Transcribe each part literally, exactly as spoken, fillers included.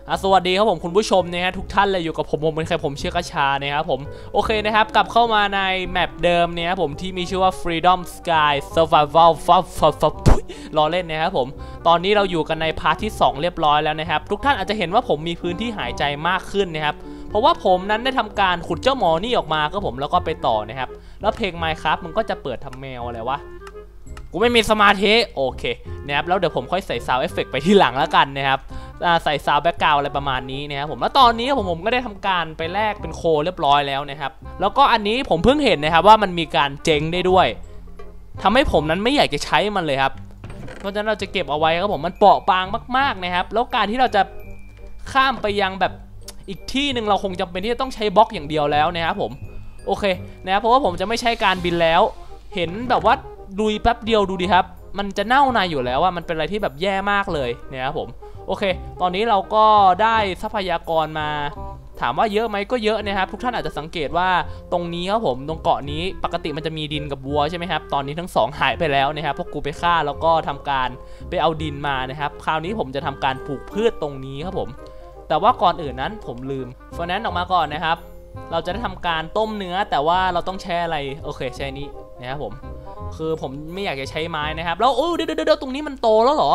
สวัสดีครับผมคุณผู้ชมนะฮะทุกท่านเลยอยู่กับผมผมเป็นใครผมเชื่อกระชานะครับผมโอเคนะครับกลับเข้ามาในแมปเดิมเนี่ยครับผมที่มีชื่อว่า Freedom Sky Survival ฟับฟับฟับรอเล่นนะครับผมตอนนี้เราอยู่กันในพาร์ทที่สองเรียบร้อยแล้วนะครับทุกท่านอาจจะเห็นว่าผมมีพื้นที่หายใจมากขึ้นนะครับเพราะว่าผมนั้นได้ทำการขุดเจ้าหมอนี่ออกมาครับผมแล้วก็ไปต่อนะครับแล้วเพลง Minecraft มันก็จะเปิดทำแมวอะไรวะกูไม่มีสมาธิโอเคนะครับแล้วเดี๋ยวผมค่อยใส่ซาวด์เอฟเฟกต์ไปที่หลังแล้วกันนะครับใส่ซาวด์แบ็กกราวด์อะไรประมาณนี้นะครับผมแล้วตอนนี้ผมผมก็ได้ทำการไปแลกเป็นโคเรียบร้อยแล้วนะครับแล้วก็อันนี้ผมเพิ่งเห็นนะครับว่ามันมีการเจ๊งได้ด้วยทำให้ผมนั้นไม่อยากจะใช้มันเลยครับเพราะฉะนั้นเราจะเก็บเอาไว้ครับผมมันเปราะบางมากๆนะครับแล้วการที่เราจะข้ามไปยังแบบอีกที่หนึ่งเราคงจำเป็นที่จะต้องใช้บล็อกอย่างเดียวแล้วนะครับผมโอเคนะครับเพราะว่าผมจะไม่ใช้การบินแล้วเห็นแบบว่าลุยแป๊บเดียวดูดิครับมันจะเน่าในอยู่แล้วว่ามันเป็นอะไรที่แบบแย่มากเลยนะครับผมโอเคตอนนี้เราก็ได้ทรัพยากรมาถามว่าเยอะไหมก็เยอะนะครับทุกท่านอาจจะสังเกตว่าตรงนี้ครับผมตรงเกาะนี้ปกติมันจะมีดินกับวัวใช่ไหมครับตอนนี้ทั้งสองหายไปแล้วนะครับพวกกูไปฆ่าแล้วก็ทำการไปเอาดินมานะครับคราวนี้ผมจะทำการปลูกพืชตรงนี้ครับผมแต่ว่าก่อนอื่นนั้นผมลืมเฟอร์นันด์ออกมาก่อนนะครับเราจะได้ทำการต้มเนื้อแต่ว่าเราต้องแช่อะไรโอเคแช่นี้นะครับผมคือผมไม่อยากจะใช้ไม้นะครับแล้วโอ้เดี๋ยวเดี๋ยวตรงนี้มันโตแล้วเหรอ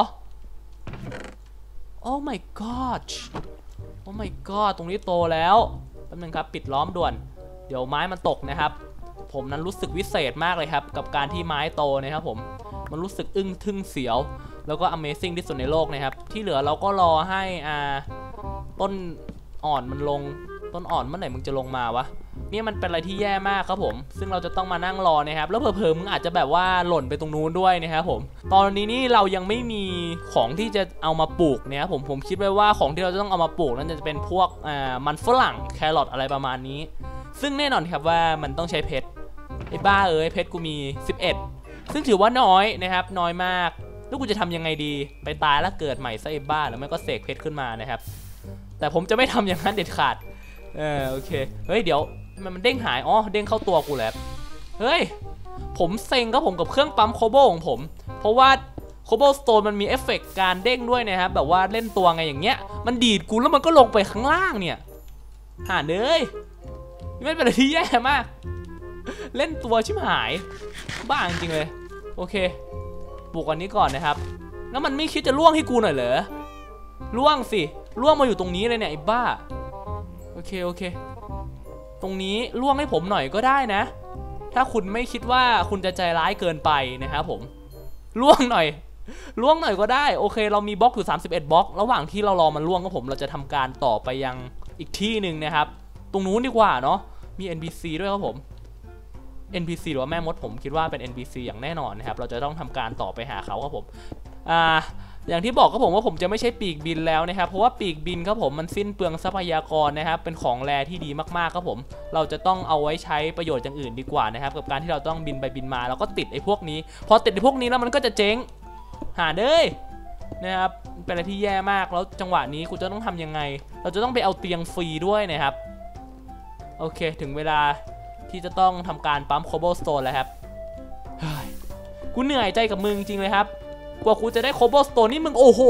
โอ้ my god โอ้ my god ตรงนี้โตแล้วแป๊บนึงครับปิดล้อมด่วนเดี๋ยวไม้มันตกนะครับผมนั้นรู้สึกวิเศษมากเลยครับกับการที่ไม้โตนะครับผมมันรู้สึกอึ้งทึ่งเสียวแล้วก็ Amazing ที่สุดในโลกนะครับที่เหลือเราก็รอให้อ่าต้นอ่อนมันลงต้นอ่อนเมื่อไหร่มึงจะลงมาวะนี่มันเป็นอะไรที่แย่มากครับผมซึ่งเราจะต้องมานั่งรอนะครับแล้วเผลอๆมึงอาจจะแบบว่าหล่นไปตรงนู้นด้วยนะครับผมตอนนี้นี่เรายังไม่มีของที่จะเอามาปลูกเนี่ยผมผมคิดไว้ว่าของที่เราจะต้องเอามาปลูกนั้นจะเป็นพวกอ่ามันฝรั่งแครอทอะไรประมาณนี้ซึ่งแน่นอนครับว่ามันต้องใช้เพชรไอ้บ้าเอ้ยเพชรกูมีสิบเอ็ดซึ่งถือว่าน้อยนะครับน้อยมากแล้วกูจะทำยังไงดีไปตายแล้วเกิดใหม่ซะไอ้บ้าหรือไม่ก็เสกเพชรขึ้นมานะครับแต่ผมจะไม่ทำอย่างนั้นเด็ดขาดเออโอเคเฮ้ยเดี๋ยวมันมันเด้งหายอ๋อเด้งเข้าตัวกูแล้วเฮ้ยผมเซ็งก็ผมกับเครื่องปั๊มโคโบของผมเพราะว่าโคโบสโตนมันมีเอฟเฟกต์การเด้งด้วยนะครับแบบว่าเล่นตัวไงอย่างเงี้ยมันดีดกูแล้วมันก็ลงไปข้างล่างเนี่ยหาเนยไม่เป็นอะไรที่แย่มากเล่นตัวชิบหายบ้าจริงเลยโอเคปลูกอันนี้ก่อนนะครับแล้วมันไม่คิดจะล่วงให้กูหน่อยเหรอล่วงสิล่วงมาอยู่ตรงนี้เลยเนี่ยไอ้บ้าโอเคโอเคตรงนี้ล่วงให้ผมหน่อยก็ได้นะถ้าคุณไม่คิดว่าคุณจะใจร้ายเกินไปนะครับผมล่วงหน่อยล่วงหน่อยก็ได้โอเคเรามีบล็อกอยู่สามสิบเอ็ดบล็อกระหว่างที่เรารอมันล่วงก็ผมเราจะทำการต่อไปยังอีกที่หนึ่งนะครับตรงนู้นดีกว่าเนาะมี เอ็น พี ซี ด้วยครับผม เอ็น พี ซี หรือว่าแม่มดผมคิดว่าเป็น เอ็น พี ซี อย่างแน่นอนนะครับเราจะต้องทำการต่อไปหาเขาครับผมอ่าอย่างที่บอกครับผมว่าผมจะไม่ใช่ปีกบินแล้วนะครับเพราะว่าปีกบินครับผมมันสิ้นเปลืองทรัพยากรนะครับเป็นของแรที่ดีมากๆครับผมเราจะต้องเอาไว้ใช้ประโยชน์อย่างอื่นดีกว่านะครับกับการที่เราต้องบินไปบินมาแล้วก็ติดไอ้พวกนี้พอติดไอ้พวกนี้แล้วมันก็จะเจ๊งหาเด้ยนะครับเป็นอะไรที่แย่มากแล้วจังหวะนี้กูจะต้องทำยังไงเราจะต้องไปเอาเตียงฟรีด้วยนะครับโอเคถึงเวลาที่จะต้องทำการปั๊มโคโบสโตนแล้วครับกูเหนื่อยใจกับมึงจริงเลยครับกว่ากูจะได้โคโบสโตนนี่มึงโอ้โห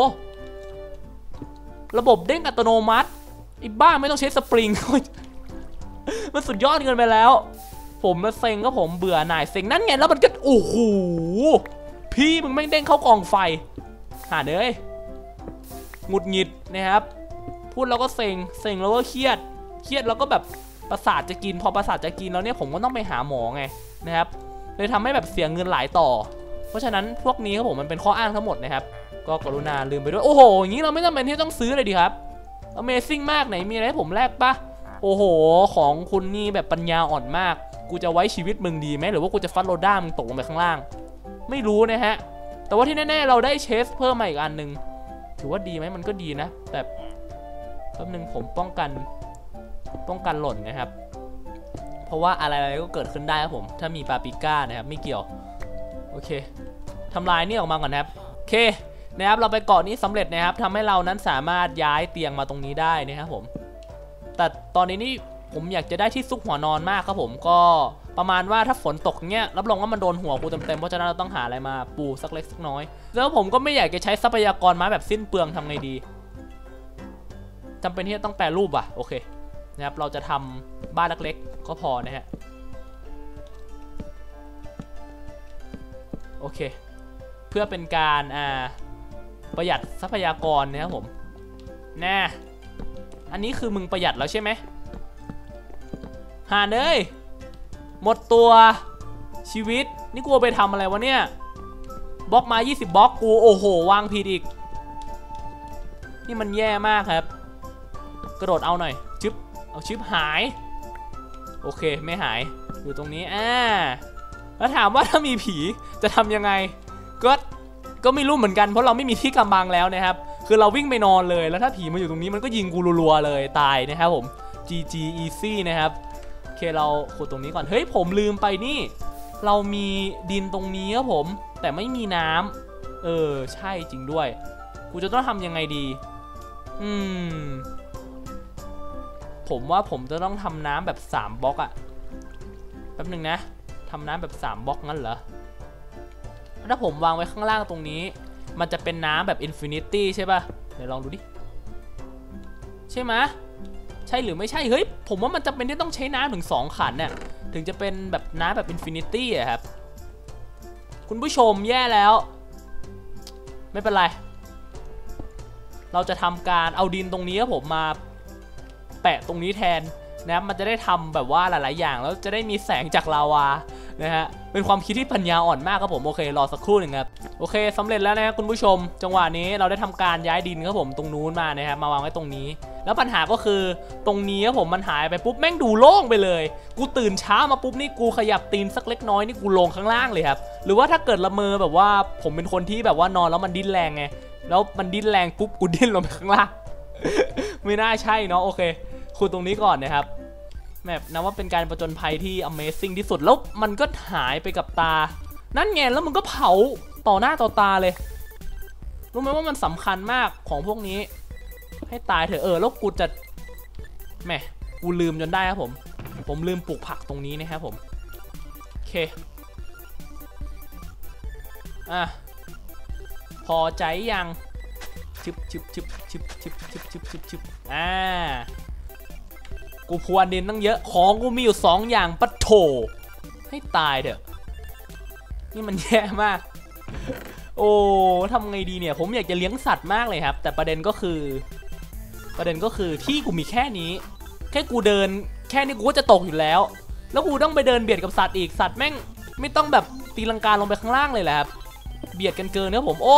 ระบบเด้งอัตโนมัติไอ้บ้าไม่ต้องใช้สปริงมันสุดยอดเกินไปแล้วผมมาเซ็งก็ผมเบื่อหน่ายเซ็งนั่นไงแล้วมันก็โอ้โหพี่มึงไม่เด้งเข้ากองไฟหาเลยหงุดหงิดนะครับพูดแล้วก็เซ็งเซ็งแล้วก็เครียดเครียดแล้วก็แบบประสาทจะกินพอประสาทจะกินแล้วเนี่ยผมก็ต้องไปหาหมอไงนะครับเลยทำให้แบบเสียเงินหลายต่อเพราะฉะนั้นพวกนี้ครับผมมันเป็นข้ออ้างทั้งหมดนะครับก็กรุณาลืมไปด้วยโอ้โหอย่างนี้เราไม่จำเป็นที่ต้องซื้อเลยดีครับ Amazing มากไหนมีอะไรให้ผมแลกปะโอ้โหของคุณนี่แบบปัญญาอ่อนมากกูจะไว้ชีวิตมึงดีไหมหรือว่ากูจะฟัดโรด้ามึงตกลงไปข้างล่างไม่รู้นะฮะแต่ว่าที่แน่ๆเราได้เชสเพิ่มมาอีกอันหนึ่งถือว่าดีไหมมันก็ดีนะแต่แป๊บนึงผมป้องกันป้องกันหล่นนะครับเพราะว่าอะไรๆก็เกิดขึ้นได้ครับผมถ้ามีปาปริก้านะครับไม่เกี่ยวโอเคทำลายนี่ออกมาก่อนนะครับโอเคนะครับเราไปเกาะนี้สำเร็จนะครับทำให้เรานั้นสามารถย้ายเตียงมาตรงนี้ได้นะครับผมแต่ตอนนี้นี่ผมอยากจะได้ที่ซุกหัวนอนมากครับผมก็ประมาณว่าถ้าฝนตกเงี้ยรับรองว่ามันโดนหัวกูเต็มๆเพราะฉะนั้นเราต้องหาอะไรมาปูสักเล็กสักน้อยแล้วผมก็ไม่อยากจะใช้ทรัพยากรมาแบบสิ้นเปลืองทำไงดีจำเป็นที่จะต้องแปรรูปอ่ะโอเคนะครับเราจะทำบ้านเล็กๆก็พอนะฮะโอเคเพื่อเป็นการอ่าประหยัดทรัพยากรนะครับผมแน่อันนี้คือมึงประหยัดแล้วใช่ไหมหาเนยหมดตัวชีวิตนี่กูไปทำอะไรวะเนี่ยบล็อกมายี่สิบบล็อกกูโอ้โหวางผิดอีกนี่มันแย่มากครับกระโดดเอาหน่อยชึบเอาชึบหายโอเคไม่หายอยู่ตรงนี้อ่าแล้วถามว่าถ้ามีผีจะทำยังไงก็ก็ไม่รู้เหมือนกันเพราะเราไม่มีที่กำบังแล้วนะครับคือเราวิ่งไปนอนเลยแล้วถ้าผีมาอยู่ตรงนี้มันก็ยิงกูรัวๆเลยตายนะครับผม จี จี easy นะครับโอเคเราขุดตรงนี้ก่อนเฮ้ยผมลืมไปนี่เรามีดินตรงนี้ครับผมแต่ไม่มีน้ำเออใช่จริงด้วยกูจะต้องทำยังไงดีอืมผมว่าผมจะต้องทำน้ำแบบสามบล็อกอะแป๊บหนึ่งนะทำน้ำแบบสามบล็อกงั้นเหรอถ้าผมวางไว้ข้างล่างตรงนี้มันจะเป็นน้ำแบบอินฟินิตี้ใช่ป่ะเดี๋ยวลองดูดิใช่ไหมใช่หรือไม่ใช่เฮ้ยผมว่ามันจะเป็นที่ต้องใช้น้ำถึงสองขันเนี่ยถึงจะเป็นแบบน้ำแบบอินฟินิตี้อะครับคุณผู้ชมแย่แล้วไม่เป็นไรเราจะทำการเอาดินตรงนี้ครับผมมาแปะตรงนี้แทนนะมันจะได้ทำแบบว่าหลายๆอย่างแล้วจะได้มีแสงจากลาวานะฮะเป็นความคิดที่ปัญญาอ่อนมากครับผมโอเครอสักครู่หนึ่งครับโอเคสำเร็จแล้วนะคุณผู้ชมจังหวะนี้เราได้ทำการย้ายดินครับผมตรงนู้นมานะครับมาวางไว้ตรงนี้แล้วปัญหาก็คือตรงนี้ครับผมมันหายไปปุ๊บแม่งดูโล่งไปเลยกูตื่นเช้ามาปุ๊บนี่กูขยับตีนสักเล็กน้อยนี่กูลงข้างล่างเลยครับหรือว่าถ้าเกิดละเมอแบบว่าผมเป็นคนที่แบบว่านอนแล้วมันดิ้นแรงไงแล้วมันดิ้นแรงปุ๊บกูดิ้นลงไปข้างล่าง ไม่น่าใช่เนาะโอเคขุดตรงนี้ก่อนนะครับแบบนับว่าเป็นการประจนภัยที่ Amazing ที่สุดแล้วมันก็หายไปกับตานั่นไงแล้วมันก็เผาต่อหน้าต่อตาเลยรู้ไหมว่ามันสำคัญมากของพวกนี้ให้ตายเถอะเออแล้วกูจะแหมกูลืมจนได้ครับผมผมลืมปลูกผักตรงนี้นะครับผมโอเคอ่ะพอใจยังชิบชิบชิบชิบชิบชิบชิบชิบชิบอ่ากูพรวนดินตั้งเยอะของกูมีอยู่สองอย่างปะโถให้ตายเถอะนี่มันแย่มากโอ้ทำไงดีเนี่ยผมอยากจะเลี้ยงสัตว์มากเลยครับแต่ประเด็นก็คือประเด็นก็คือที่กูมีแค่นี้แค่กูเดินแค่นี้กูก็จะตกอยู่แล้วแล้วกูต้องไปเดินเบียดกับสัตว์อีกสัตว์แม่งไม่ต้องแบบตีลังกาลงไปข้างล่างเลยแหละครับเบียดกันเกินครับผมโอ้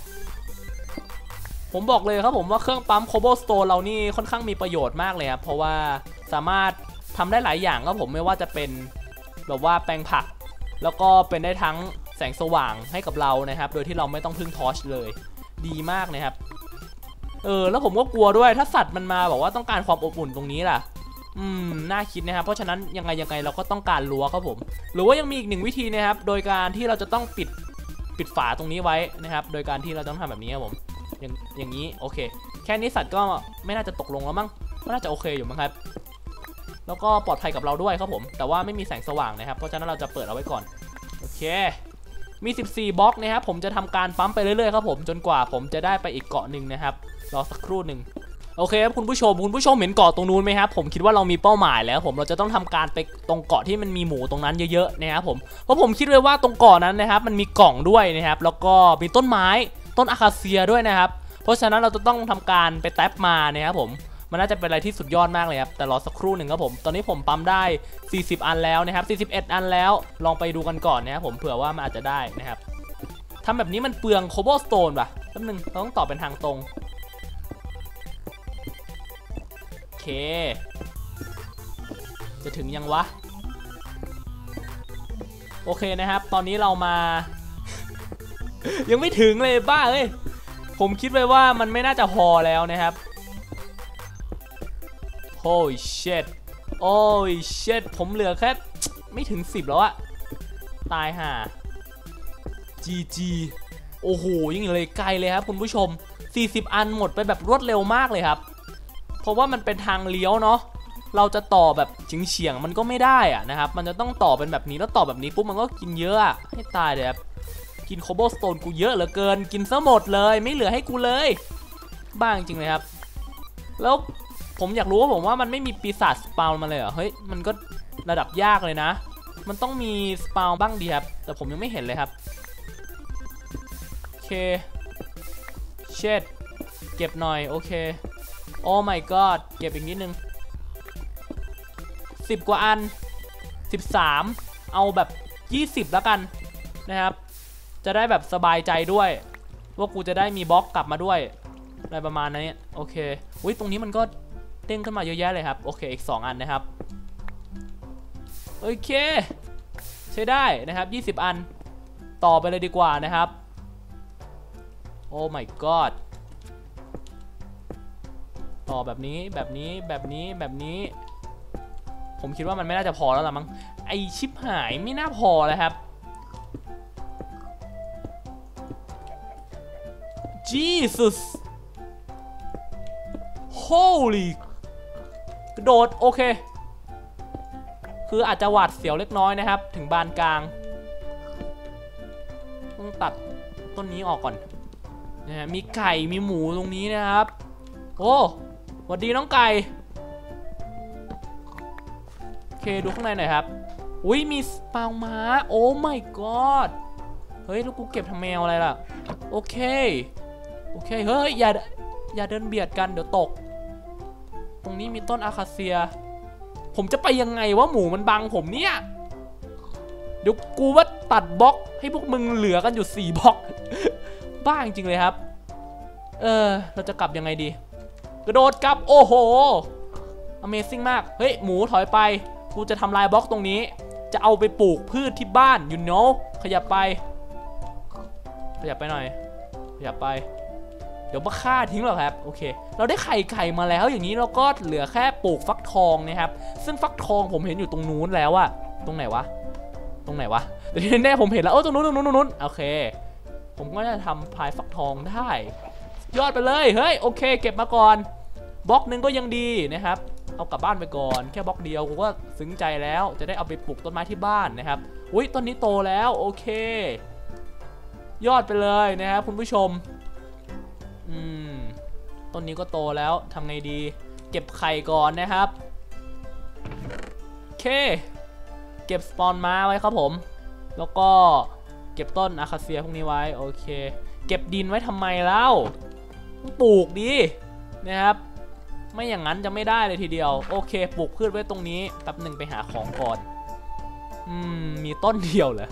ผมบอกเลยครับผมว่าเครื่องปั๊มโคโบสโตนเรานี่ค่อนข้างมีประโยชน์มากเลยครับเพราะว่าสามารถทำได้หลายอย่างครับผมไม่ว่าจะเป็นแบบว่าแปลงผักแล้วก็เป็นได้ทั้งแสงสว่างให้กับเรานะครับโดยที่เราไม่ต้องพึ่งทอร์ชเลยดีมากนะครับเออแล้วผมก็กลัวด้วยถ้าสัตว์มันมาบอกว่าต้องการความอบอุ่นตรงนี้ล่ะอืมน่าคิดนะครับเพราะฉะนั้นยังไงยังไงเราก็ต้องการรั้วครับผมหรือว่ายังมีอีกหนึ่งวิธีนะครับโดยการที่เราจะต้องปิดปิดฝาตรงนี้ไว้นะครับโดยการที่เราต้องทำแบบนี้ครับผมอย่างอย่างนี้โอเคแค่นี้สัตว์ก็ไม่น่าจะตกลงแล้วมั้งก็น่าจะโอเคอยู่มั้งครับแล้วก็ปลอดภัยกับเราด้วยครับผมแต่ว่าไม่มีแสงสว่างนะครับเพราะฉะนั้นเราจะเปิดเอาไว้ก่อนโอเคมีสิบสี่บล็อกนะครับผมจะทำการปั๊มไปเรื่อยๆครับผมจนกว่าผมจะได้ไปอีกเกาะหนึ่งนะครับรอสักครู่หนึ่งโอเคครับคุณผู้ชมคุณผู้ชมเห็นเกาะตรงนู้นไหมครับผมคิดว่าเรามีเป้าหมายแล้วผมเราจะต้องทำการไปตรงเกาะที่มันมีหมูตรงนั้นเยอะๆนะครับผมเพราะผมคิดไว้ว่าตรงเกาะนั้นนะครับมันมีกล่องด้วยนะครับแล้วก็มีต้นไม้ต้นอะคาเซียด้วยนะครับเพราะฉะนั้นเราจะต้องทำการไปแท็บมานะครับผมมันน่าจะเป็นอะไรที่สุดยอดมากเลยครับแต่รอสักครู่หนึ่งครับผมตอนนี้ผมปั๊มได้สี่สิบอันแล้วนะครับสี่สิบเอ็ดอันแล้วลองไปดูกันก่อนนะครับผมเผื่อว่ามันอาจจะได้นะครับทำแบบนี้มันเปลืองโคโบสโตนป่ะแป๊บนึงเราต้องต่อเป็นทางตรงโอเคจะถึงยังวะโอเคนะครับตอนนี้เรามา ยังไม่ถึงเลยบ้าเอ้ยผมคิดไว้ว่ามันไม่น่าจะพอแล้วนะครับโอ้ยเช็ดโอ้ยเช็ดผมเหลือแค่ไม่ถึงสิบแล้วอะตายห่าจีจีโอ้โหยังเลยไกลเลยครับคุณผู้ชมสี่สิบอันหมดไปแบบรวดเร็วมากเลยครับเพราะว่ามันเป็นทางเลี้ยวเนาะเราจะต่อแบบเฉียงๆมันก็ไม่ได้อะนะครับมันจะต้องต่อเป็นแบบนี้แล้วต่อแบบนี้ปุ๊บมันก็กินเยอะอะให้ตายเลยครับกินโคโบสโตนกูเยอะเหลือเกินกินซะหมดเลยไม่เหลือให้กูเลยบ้าจริงเลยครับแล้วผมอยากรู้ว่าผมว่ามันไม่มีปีศาจสปาวมาเลยเหรอเฮ้ยมันก็ระดับยากเลยนะมันต้องมีสปาวบ้างดีครับแต่ผมยังไม่เห็นเลยครับโอเคเช็ดเก็บหน่อยโอเคโอ้ my god เก็บอีกนิดนึงสิบกว่าอันสิบสามเอาแบบยี่สิบแล้วกันนะครับจะได้แบบสบายใจด้วยว่ากูจะได้มีบล็อกกลับมาด้วยอะไรประมาณนี้โอเคอุ้ยตรงนี้มันก็เด้งขึ้นมาเยอะแยะเลยครับโอเคอีกสองอันนะครับโอเคใช้ได้นะครับยี่สิบอันต่อไปเลยดีกว่านะครับโอ้ my god ต่อแบบนี้แบบนี้แบบนี้แบบนี้ผมคิดว่ามันไม่น่าจะพอแล้วล่ะมั้งไอชิปหายไม่น่าพอเลยครับ Jesus Holy กระโดดโอเคคืออาจจะหวาดเสียวเล็กน้อยนะครับถึงบานกลางต้องตัดต้นนี้ออกก่อนนะฮะมีไก่มีหมูตรงนี้นะครับโอ้สวัสดีน้องไก่โอเคดูข้างในหน่อยครับอุ้ยมีสปาวม้าโอ้ my god เฮ้ยแล้วกูเก็บทำแมวอะไรล่ะโอเคโอเคเฮ้ยอย่าอย่าเดินเบียดกันเดี๋ยวตกตรงนี้มีต้นอาคาเซียผมจะไปยังไงว่าหมูมันบังผมเนี่ยเดี๋ยวกูว่าตัดบล็อกให้พวกมึงเหลือกันอยู่สี่บล็อกบ้าจริงเลยครับเออเราจะกลับยังไงดีกระโดดกลับโอ้โห Amazing มากเฮ้ยหมูถอยไปกูจะทำลายบล็อกตรงนี้จะเอาไปปลูกพืชที่บ้าน you know ขยับไปขยับไปหน่อยขยับไปเดี๋ยวมาฆ่าทิ้งหรอครับโอเคเราได้ไข่ไข่มาแล้วอย่างนี้เราก็เหลือแค่ปลูกฟักทองนะครับซึ่งฟักทองผมเห็นอยู่ตรงนู้นแล้วอะตรงไหนวะตรงไหนวะเดี๋ยวแน่ผมเห็นแล้วโอ้ตรงนู้นตรงนู้นตรงนู้นโอเคผมก็จะทำพายฟักทองได้ยอดไปเลยเฮ้ยโอเคเก็บมาก่อนบล็อกนึงก็ยังดีนะครับเอากลับบ้านไปก่อนแค่บล็อกเดียวกูก็ซึ้งใจแล้วจะได้เอาไปปลูกต้นไม้ที่บ้านนะครับอุ้ยต้นนี้โตแล้วโอเคยอดไปเลยนะครับคุณผู้ชมอืมต้นนี้ก็โตแล้วทำไงดีเก็บไข่ก่อนนะครับโอเคเก็บสปอนม้าไว้ครับผมแล้วก็เก็บต้นอาคาเซียพวกนี้ไว้โอเคเก็บดินไว้ทำไมเล่าปลูกดีนะครับไม่อย่างนั้นจะไม่ได้เลยทีเดียวโอเคปลูกพืชไว้ตรงนี้แป๊บหนึ่งไปหาของก่อนอืมมีต้นเดียวเหรอ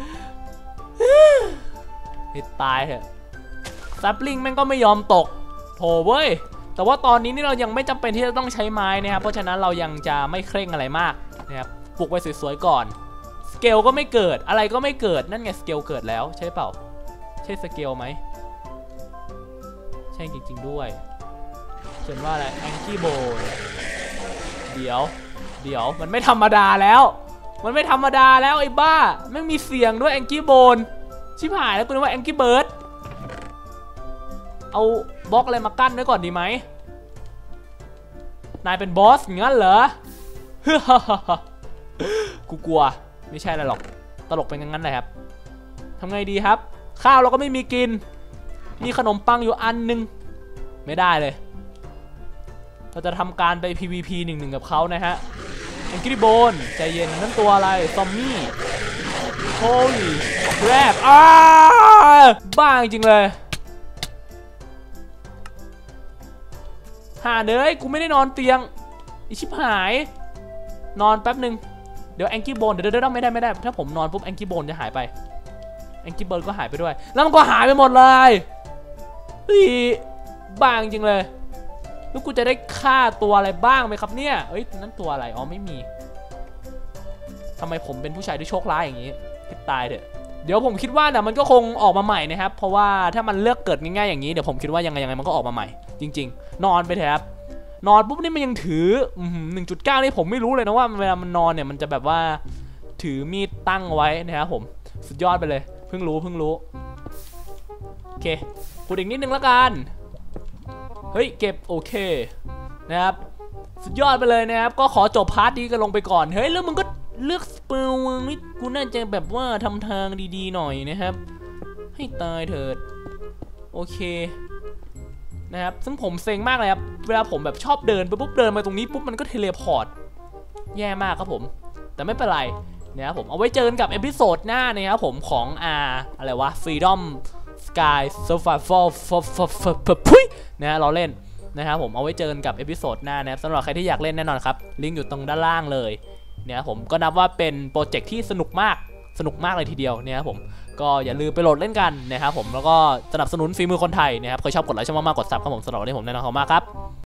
ให้ตายเถอะซับลิงแม่งก็ไม่ยอมตกโถเว้ยแต่ว่าตอนนี้นี่เรายังไม่จำเป็นที่จะต้องใช้ไม้นะครับเพราะฉะนั้นเรายังจะไม่เคร่งอะไรมากนะครับปลูกไว้สวยๆก่อนสเกลก็ไม่เกิดอะไรก็ไม่เกิดนั่นไงสเกลเกิดแล้วใช่เปล่าใช่สเกลไหมใช่จริงๆด้วยเขียนว่าอะไรแองกี้โบนเดี๋ยวเดี๋ยวมันไม่ธรรมดาแล้วมันไม่ธรรมดาแล้วไอ้บ้าไม่มีเสียงด้วยแองกี้โบนชิบหายแล้วกูนึกว่าแองกี้เบิร์ดเอาบล็อกอะไรมากั้นไว้ก่อนดีไหมนายเป็นบอสงั้นเหรอกูกลัวไม่ใช่อะไรหรอกตลกเป็นงั้นเลยครับทำไงดีครับข้าวเราก็ไม่มีกินมีขนมปังอยู่อันนึงไม่ได้เลยเราจะทำการไป พี วี พี หนึ่งหนึ่งกับเขานะฮะแองกี้โบนใจเย็นนั่นตัวอะไรซอมมี่โฮลี่แรบอ้าบ้าจริงเลยหาเด้ยกูไม่ได้นอนเตียงอิชิบหายนอนแป๊บหนึ่งเดี๋ยวแองกี้โบนเดี๋ยวเดี๋ยวไม่ได้ไม่ได้ถ้าผมนอนปุ๊บแองกี้โบนจะหายไปแองกี้เบิร์ดก็หายไปด้วยแล้วมันก็หายไปหมดเลยอีบ้าจริงเลยแล้วกูจะได้ฆ่าตัวอะไรบ้างไหมครับเนี่ยเอ้ยนั่นตัวอะไรอ๋อไม่มีทำไมผมเป็นผู้ชายที่โชคร้ายอย่างนี้คิดตายเถอะเดี๋ยวผมคิดว่าเดี๋ยวมันก็คงออกมาใหม่นะครับเพราะว่าถ้ามันเลือกเกิดง่ายๆอย่างนี้เดี๋ยวผมคิดว่ายังไงยังไงมันก็ออกมาใหม่จริงๆนอนไปเถอะครับนอนปุ๊บนี่มันยังถือ หนึ่งจุดเก้า นี่ผมไม่รู้เลยนะว่าเวลามันนอนเนี่ยมันจะแบบว่าถือมีดตั้งไว้นะครับผมสุดยอดไปเลยเพิ่งรู้เพิ่งรู้โอเคกดอีกนิดนึงแล้วกันเฮ้ยเก็บโอเคนะครับสุดยอดไปเลยนะครับก็ขอจบพาร์ทนี้กันลงไปก่อนเฮ้ยแล้วมึงก็เลือกสเปลนี่กูน่าจะแบบว่าทำทางดีๆหน่อยนะครับให้ตายเถิดโอเคนะครับซึ่งผมเซ็งมากเลยครับเวลาผมแบบชอบเดินไปปุ๊บเดินมาตรงนี้ปุ๊บมันก็เทเลพอร์ตแย่มากครับผมแต่ไม่เป็นไรนะครับผมเอาไว้เจอกันกับเอพิโซดหน้านะครับผมของอ่าอะไรวะ Freedom Sky Survival พุ้ยนะเราเล่นนะครับผมเอาไว้เจอกันกับเอพิโซดหน้านะครับสำหรับใครที่อยากเล่นแน่นอนครับลิงก์อยู่ตรงด้านล่างเลยเนี่ยผมก็นับว่าเป็นโปรเจกต์ที่สนุกมากสนุกมากเลยทีเดียวเนี่ยครับผมก็อย่าลืมไปโหลดเล่นกันนะครับผมแล้วก็สนับสนุนฝีมือคนไทยนะครับใครชอบกดไลค์ชอบมากๆกดซับครับผมสำหรับวันนี้ผมแนะนำเขามากครับ